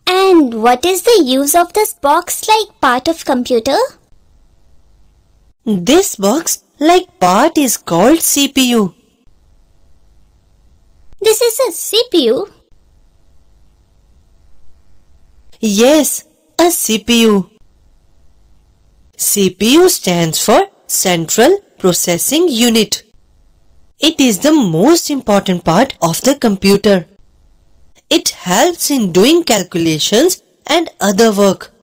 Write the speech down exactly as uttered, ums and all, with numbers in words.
And what is the use of this box-like part of computer? This box-like part is called C P U. This is a C P U? Yes, a C P U. C P U stands for Central Processing Unit. It is the most important part of the computer. It helps in doing calculations and other work.